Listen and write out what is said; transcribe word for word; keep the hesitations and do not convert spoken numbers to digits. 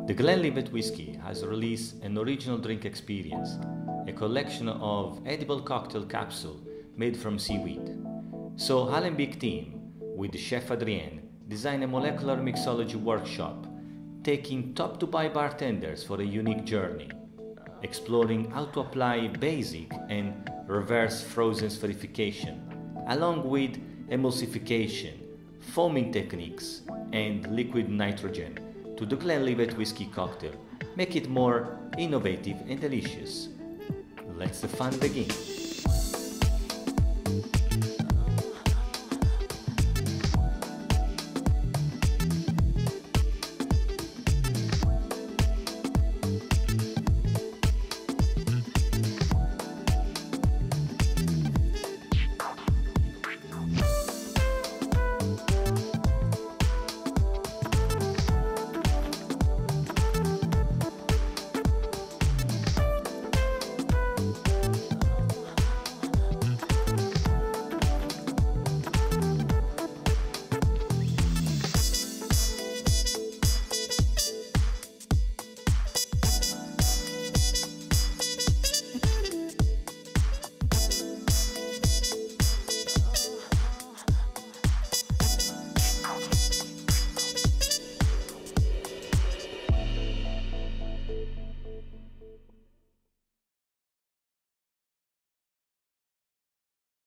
The Glenlivet Whiskey has released an original drink experience, a collection of edible cocktail capsules made from seaweed. So Alembic team, with Chef Adrien, designed a molecular mixology workshop, taking top-to-buy bartenders for a unique journey, exploring how to apply basic and reverse frozen esterification, along with emulsification, foaming techniques, and liquid nitrogen to the Glenlivet whiskey cocktail, make it more innovative and delicious. Let the fun begin.